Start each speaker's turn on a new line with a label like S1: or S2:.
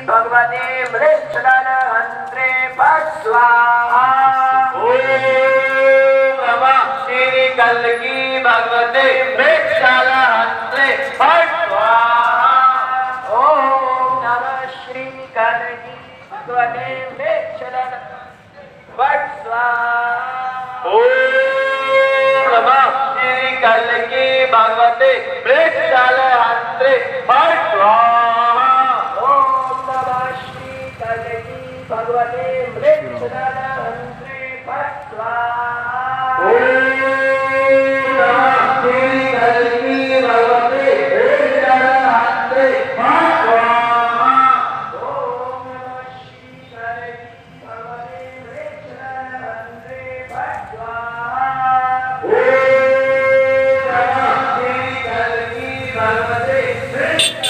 S1: भगवते मृच्छलहन्त्रे फट् स्वाहा।
S2: ओम नमः श्री कल्की भगवते मृच्छलहन्त्रे फट् स्वाहा।
S1: ओम नमः श्री कल्की भगवते मृच्छलहन्त्रे फट् स्वाहा।
S2: ओम नमः श्री कल्की भगवते मृच्छलहन्त्रे फट् स्वाहा।
S1: ओम नमः श्री कल्की भगवते मृच्छलहन्त्रे फट् स्वाहा।
S2: ओम नमः श्री कल्की भगवते मृच्छलहन्त्रे फट् स्वाहा।
S1: ओम नमः श्री कल्की भगवते मृच्छलहन्त्रे फट् स्वाहा।
S2: ओम नमः श्री कल्की भगवते